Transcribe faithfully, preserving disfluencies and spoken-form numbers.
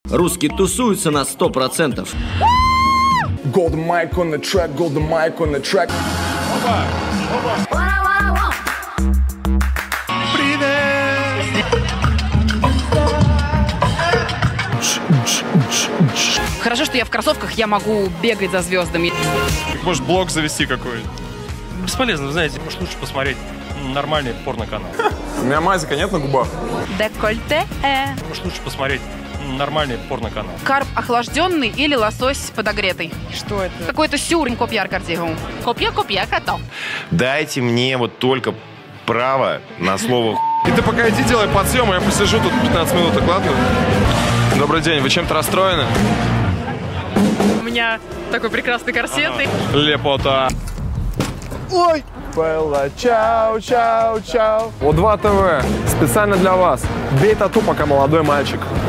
Русские тусуются на сто процентов. Golden mic on the track, golden mic on the track. Хорошо, что я в кроссовках, я могу бегать за звездами. Может, блог завести какой-нибудь? Бесполезно, знаете, может, лучше посмотреть нормальный порно-канал. У меня мазика нет на губах. Декольте. Может, лучше посмотреть нормальный порно-канал. Карп охлажденный или лосось подогретый? Что это? Какой-то сюр, копьяр картигу. Копья, копья, кота. Дайте мне вот только право на слово И ты пока иди делай подсъем, а я посижу тут пятнадцать минут окладываю. Добрый день, вы чем-то расстроены? У меня такой прекрасный корсет. Лепота. Ой! Белла, чау, чау, чау. О два ТВ, специально для вас. Бей тату, пока молодой мальчик.